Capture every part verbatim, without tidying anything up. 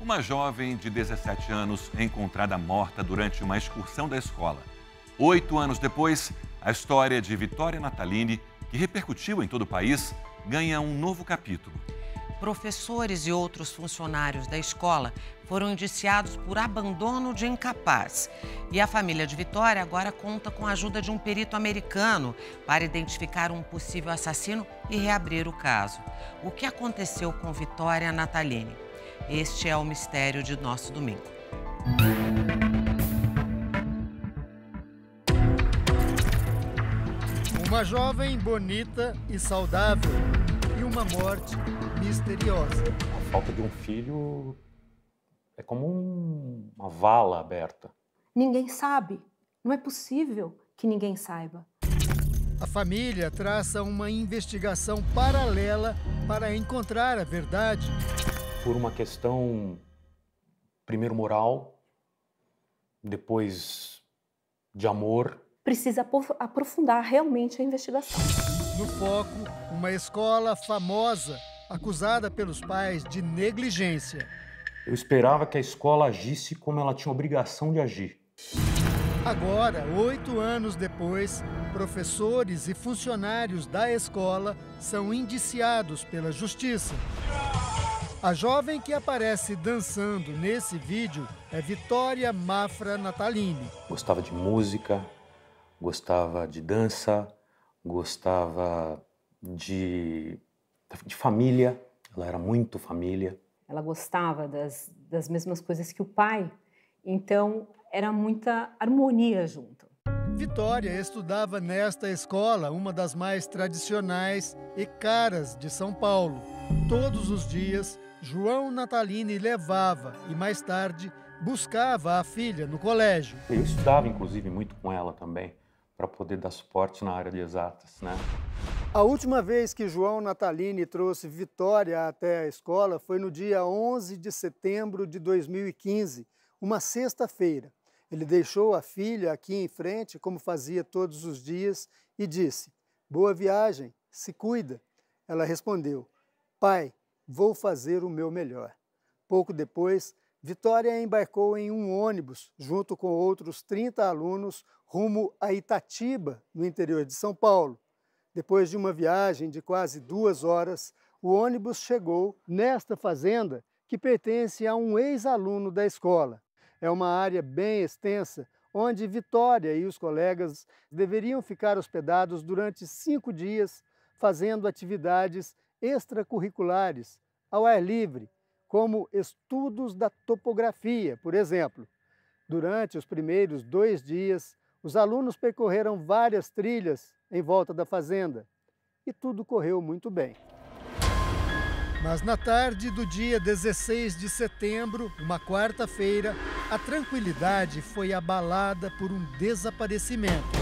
Uma jovem de dezessete anos é encontrada morta durante uma excursão da escola. Oito anos depois, a história de Vitória Natalini, que repercutiu em todo o país, ganha um novo capítulo. Professores e outros funcionários da escola foram indiciados por abandono de incapaz. E a família de Vitória agora conta com a ajuda de um perito americano para identificar um possível assassino e reabrir o caso. O que aconteceu com Vitória Natalini? Este é o mistério de nosso domingo. Uma jovem bonita e saudável e uma morte misteriosa. A falta de um filho é como um- uma vala aberta. Ninguém sabe. Não é possível que ninguém saiba. A família traça uma investigação paralela para encontrar a verdade. Por uma questão, primeiro moral, depois de amor. Precisa apo- aprofundar realmente a investigação. No foco, uma escola famosa acusada pelos pais de negligência. Eu esperava que a escola agisse como ela tinha obrigação de agir. Agora, oito anos depois, professores e funcionários da escola são indiciados pela justiça. A jovem que aparece dançando nesse vídeo é Vitória Mafra Natalini. Gostava de música, gostava de dança, gostava de, de família. Ela era muito família. Ela gostava das, das mesmas coisas que o pai, então era muita harmonia junto. Vitória estudava nesta escola, uma das mais tradicionais e caras de São Paulo. Todos os dias, João Natalini levava e mais tarde buscava a filha no colégio. Eu estudava, inclusive, muito com ela também, para poder dar suporte na área de exatas, né? A última vez que João Natalini trouxe Vitória até a escola foi no dia onze de setembro de dois mil e quinze, uma sexta-feira. Ele deixou a filha aqui em frente, como fazia todos os dias, e disse: "Boa viagem, se cuida." Ela respondeu: "Pai, vou fazer o meu melhor." Pouco depois, Vitória embarcou em um ônibus, junto com outros trinta alunos, rumo a Itatiba, no interior de São Paulo. Depois de uma viagem de quase duas horas, o ônibus chegou nesta fazenda que pertence a um ex-aluno da escola. É uma área bem extensa, onde Vitória e os colegas deveriam ficar hospedados durante cinco dias, fazendo atividades extracurriculares, ao ar livre, como estudos da topografia, por exemplo. Durante os primeiros dois dias, os alunos percorreram várias trilhas em volta da fazenda e tudo correu muito bem. Mas na tarde do dia dezesseis de setembro, uma quarta-feira, a tranquilidade foi abalada por um desaparecimento.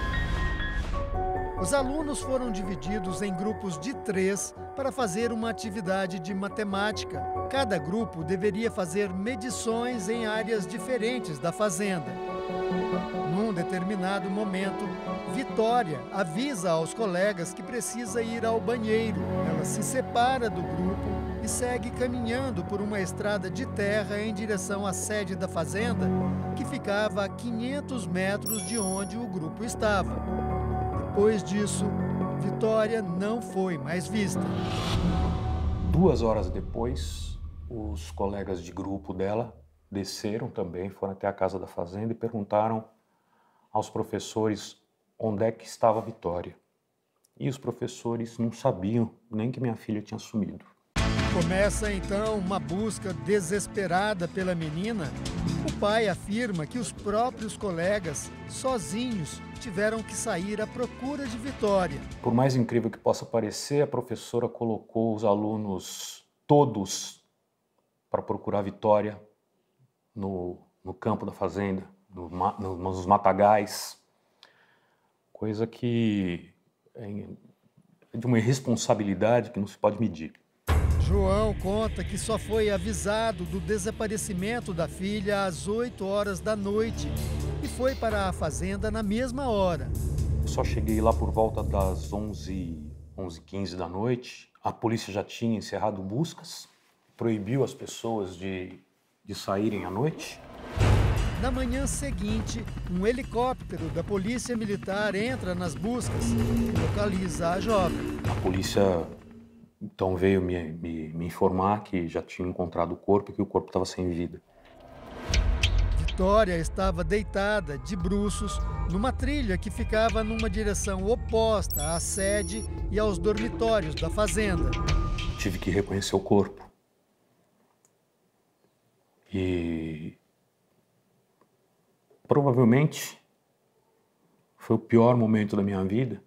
Os alunos foram divididos em grupos de três para fazer uma atividade de matemática. Cada grupo deveria fazer medições em áreas diferentes da fazenda. Num determinado momento, Vitória avisa aos colegas que precisa ir ao banheiro. Ela se separa do grupo e segue caminhando por uma estrada de terra em direção à sede da fazenda, que ficava a quinhentos metros de onde o grupo estava. Depois disso, Vitória não foi mais vista. Duas horas depois, os colegas de grupo dela desceram também, foram até a casa da fazenda e perguntaram aos professores onde é que estava a Vitória. E os professores não sabiam nem que minha filha tinha sumido. Começa então uma busca desesperada pela menina. O pai afirma que os próprios colegas, sozinhos, tiveram que sair à procura de Vitória. Por mais incrível que possa parecer, a professora colocou os alunos todos para procurar Vitória no, no campo da fazenda, no, no, nos matagais, coisa que é de uma irresponsabilidade que não se pode medir. João conta que só foi avisado do desaparecimento da filha às oito horas da noite e foi para a fazenda na mesma hora. Só cheguei lá por volta das onze, onze e quinze da noite. A polícia já tinha encerrado buscas, proibiu as pessoas de de saírem à noite. Na manhã seguinte, um helicóptero da Polícia Militar entra nas buscas e localiza a jovem. A polícia então veio me, me, me informar que já tinha encontrado o corpo e que o corpo estava sem vida. Vitória estava deitada, de bruços, numa trilha que ficava numa direção oposta à sede e aos dormitórios da fazenda. Tive que reconhecer o corpo. E provavelmente foi o pior momento da minha vida.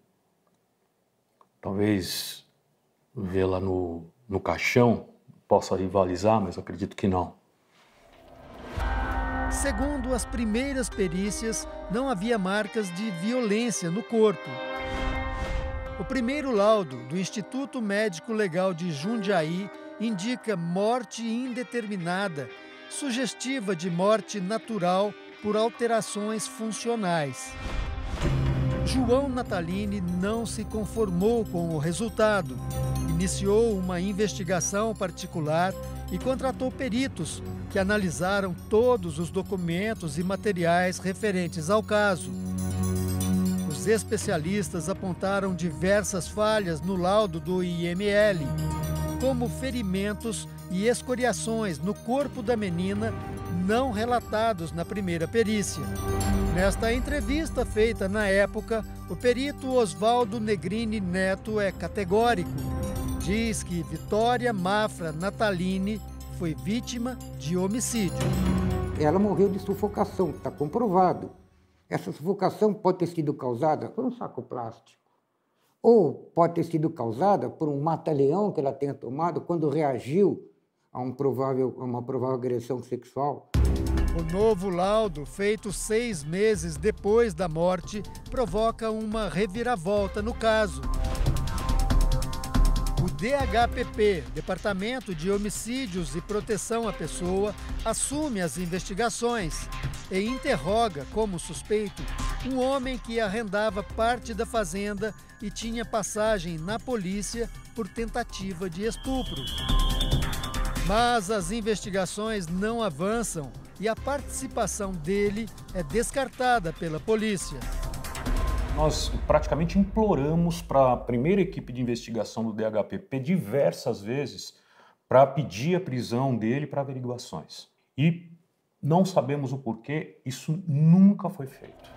Talvez vê-la no, no caixão possa rivalizar, mas acredito que não. Segundo as primeiras perícias, não havia marcas de violência no corpo. O primeiro laudo do Instituto Médico Legal de Jundiaí indica morte indeterminada, sugestiva de morte natural por alterações funcionais. João Natalini não se conformou com o resultado. Iniciou uma investigação particular e contratou peritos que analisaram todos os documentos e materiais referentes ao caso. Os especialistas apontaram diversas falhas no laudo do I M L, como ferimentos e escoriações no corpo da menina não relatados na primeira perícia. Nesta entrevista feita na época, o perito Oswaldo Negrini Neto é categórico. Diz que Vitória Mafra Natalini foi vítima de homicídio. Ela morreu de sufocação, está comprovado. Essa sufocação pode ter sido causada por um saco plástico, ou pode ter sido causada por um mata-leão que ela tenha tomado quando reagiu a, um provável, a uma provável agressão sexual. O novo laudo, feito seis meses depois da morte, provoca uma reviravolta no caso. O D H P P, Departamento de Homicídios e Proteção à Pessoa, assume as investigações e interroga como suspeito um homem que arrendava parte da fazenda e tinha passagem na polícia por tentativa de estupro. Mas as investigações não avançam e a participação dele é descartada pela polícia. Nós praticamente imploramos para a primeira equipe de investigação do D H P P diversas vezes para pedir a prisão dele para averiguações. E não sabemos o porquê, isso nunca foi feito.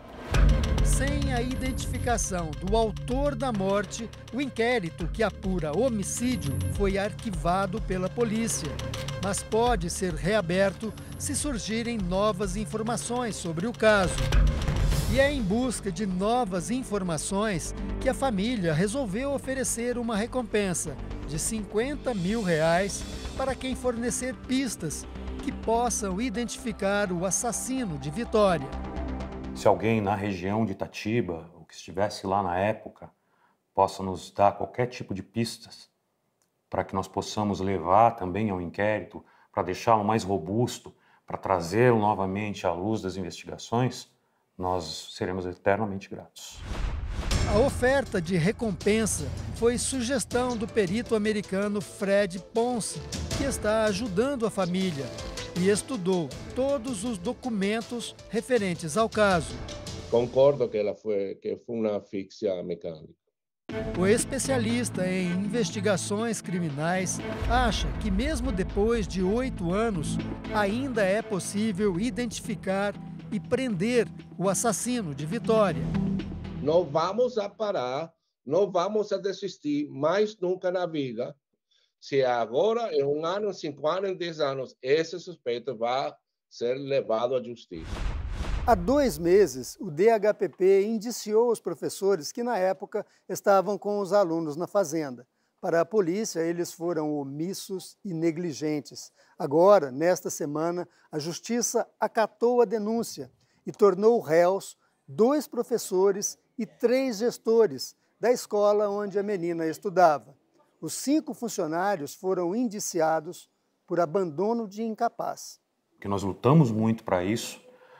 Sem a identificação do autor da morte, o inquérito que apura homicídio foi arquivado pela polícia, mas pode ser reaberto se surgirem novas informações sobre o caso. E é em busca de novas informações que a família resolveu oferecer uma recompensa de cinquenta mil reais para quem fornecer pistas que possam identificar o assassino de Vitória. Se alguém na região de Itatiba, ou que estivesse lá na época, possa nos dar qualquer tipo de pistas para que nós possamos levar também ao inquérito, para deixá-lo mais robusto, para trazê-lo novamente à luz das investigações, nós seremos eternamente gratos. A oferta de recompensa foi sugestão do perito americano Fred Ponce, que está ajudando a família e estudou todos os documentos referentes ao caso. Concordo que ela foi que foi uma asfixia mecânica. O especialista em investigações criminais acha que mesmo depois de oito anos ainda é possível identificar e prender o assassino de Vitória. Não vamos a parar, não vamos a desistir mais nunca na vida. Se agora, em um ano, cinco anos, dez anos, esse suspeito vai ser levado à justiça. Há dois meses, o D H P P indiciou os professores que, na época, estavam com os alunos na fazenda. Para a polícia, eles foram omissos e negligentes. Agora, nesta semana, a Justiça acatou a denúncia e tornou réus dois professores e três gestores da escola onde a menina estudava. Os cinco funcionários foram indiciados por abandono de incapaz. Que nós lutamos muito para isso,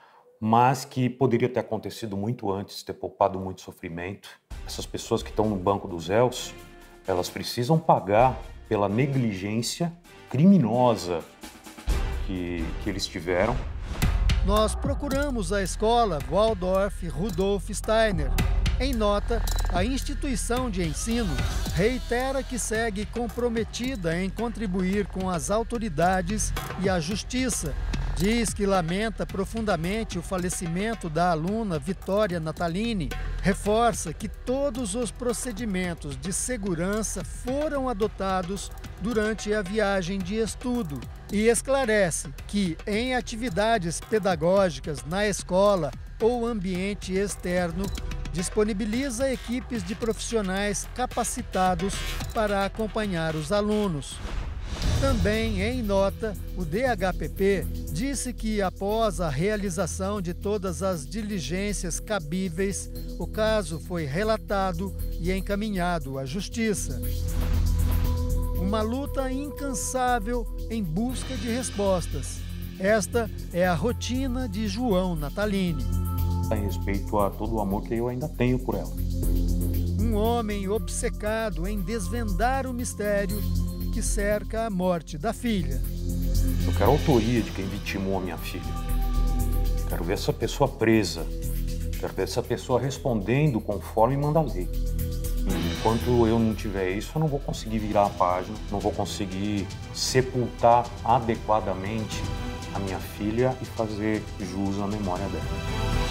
mas que poderia ter acontecido muito antes, ter poupado muito sofrimento. Essas pessoas que estão no banco dos réus, elas precisam pagar pela negligência criminosa que que, que eles tiveram. Nós procuramos a escola Waldorf Rudolf Steiner. Em nota, a instituição de ensino reitera que segue comprometida em contribuir com as autoridades e a justiça. Diz que lamenta profundamente o falecimento da aluna Vitória Natalini. Reforça que todos os procedimentos de segurança foram adotados durante a viagem de estudo e esclarece que, em atividades pedagógicas na escola ou ambiente externo, disponibiliza equipes de profissionais capacitados para acompanhar os alunos. Também, em nota, o D H P P disse que, após a realização de todas as diligências cabíveis, o caso foi relatado e encaminhado à Justiça. Uma luta incansável em busca de respostas. Esta é a rotina de João Natalini. Em respeito a todo o amor que eu ainda tenho por ela. Um homem obcecado em desvendar o mistério que cerca a morte da filha. Eu quero a autoria de quem vitimou a minha filha. Quero ver essa pessoa presa. Quero ver essa pessoa respondendo conforme manda a lei. E enquanto eu não tiver isso, eu não vou conseguir virar a página, não vou conseguir sepultar adequadamente a minha filha e fazer jus à memória dela.